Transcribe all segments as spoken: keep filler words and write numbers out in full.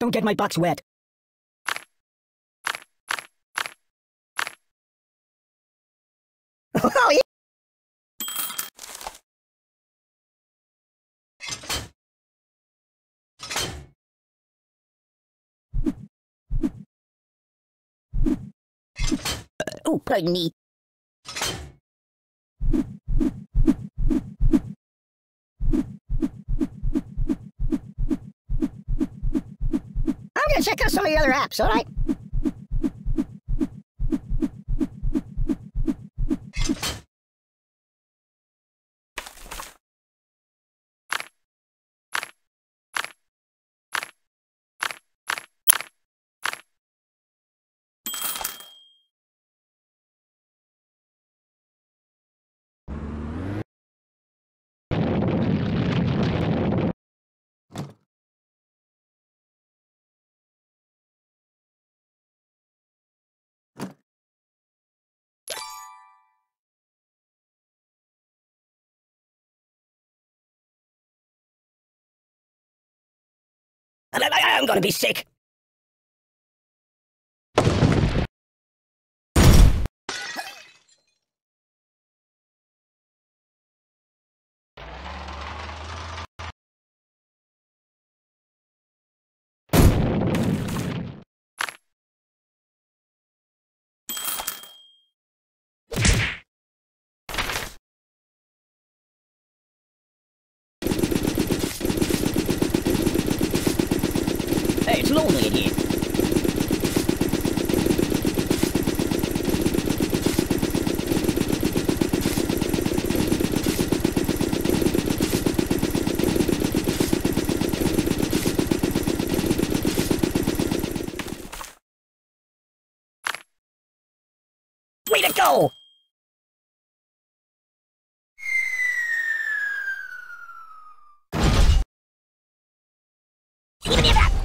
Don't get my box wet. Oh, yeah. Oh, pardon me. I'm gonna check out some of the other apps, alright? I'm gonna be sick. Hey, it's lonely in here. Way to go! Even if that.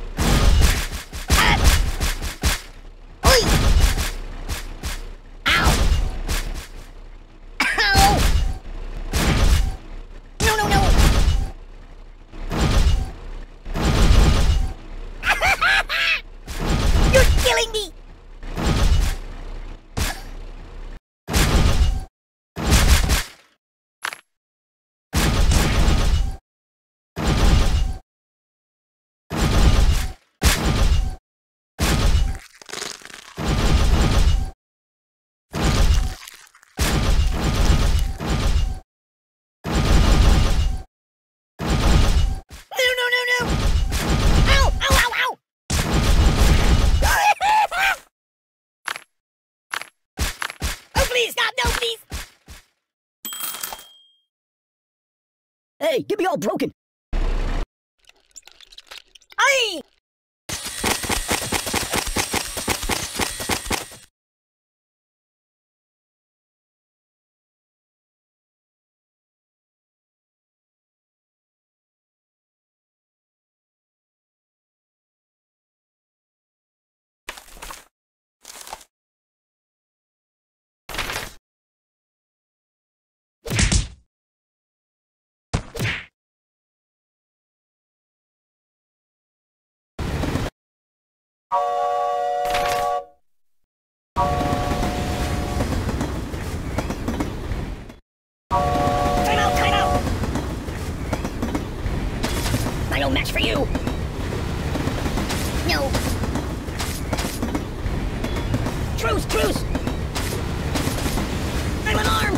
Killing me! No, no, no, no! Ow! Ow, ow, ow! Oh, please, stop! No, please! Hey, get me all broken! Aye! Time out, time out! I no match for you! No! Truce, truce! I'm unarmed!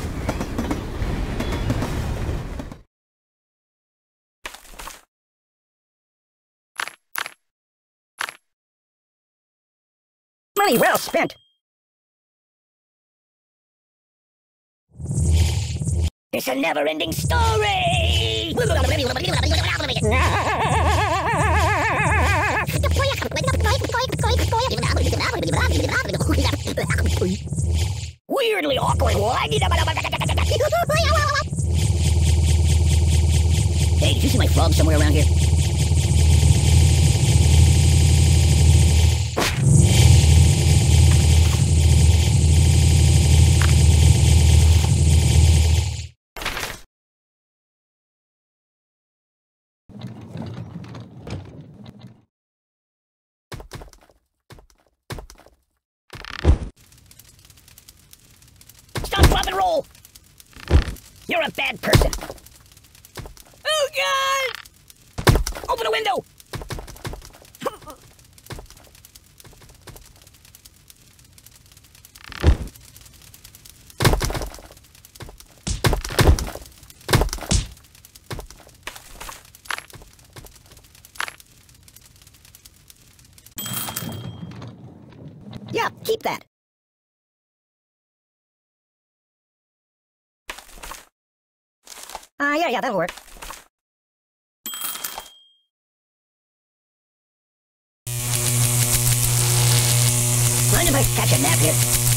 Money well spent! It's a never-ending story! Weirdly awkward. Hey, did you see my frog somewhere around here? Pop and roll! You're a bad person. Oh, God! Open a window! Yeah, keep that. Uh, yeah, yeah, that'll work. Mind if I catch a nap here?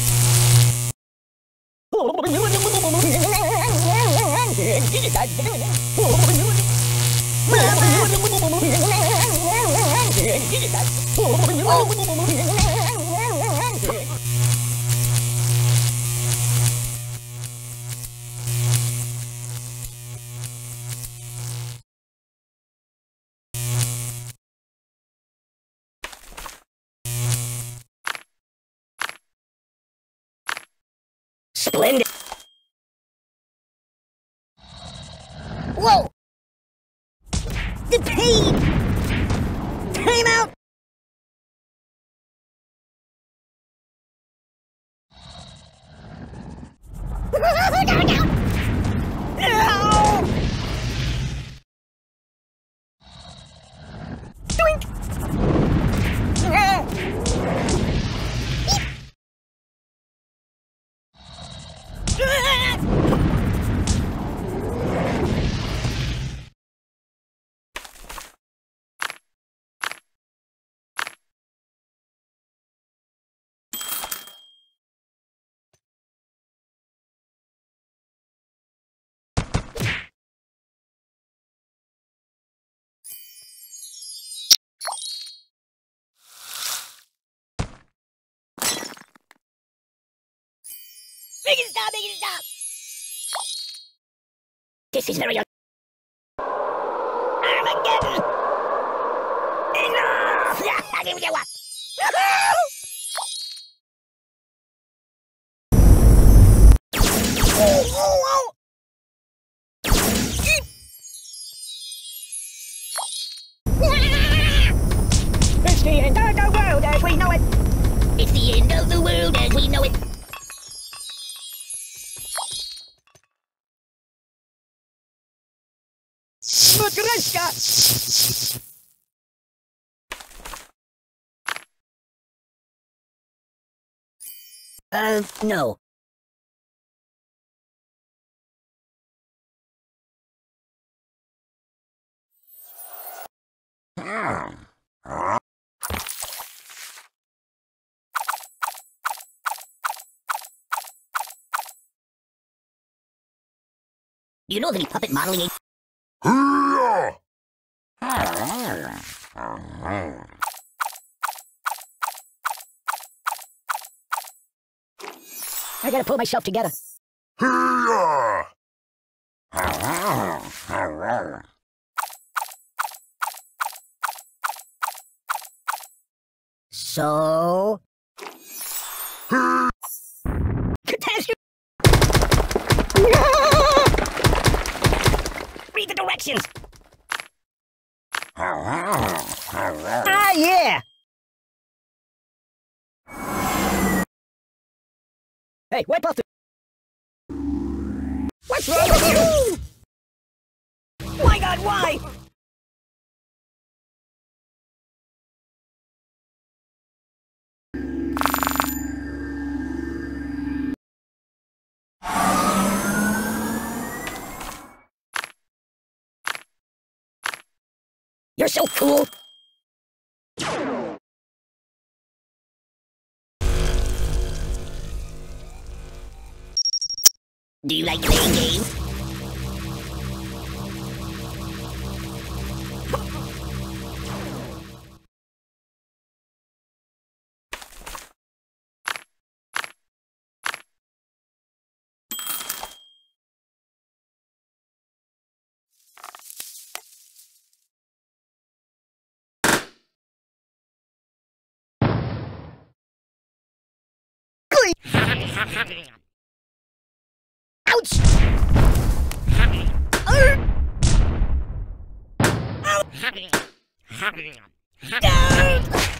Splendid. Whoa! The pain! Time out! No! Doink! Make it stop! Make it stop! This is very Armageddon! Enough! Yeah, give me what? Oh, oh, oh! It's the end of the world as we know it! It's the end of the world as we know it! Matryoshka! Uh, no. You know the puppet modeling aid? I gotta pull myself together. So... Catastrophe! Read the directions! Ah, yeah! Hey, wipe off the... What's wrong with you? My God, why? You're so cool! Do you like playing games? Ouch! Ouch! Ouch!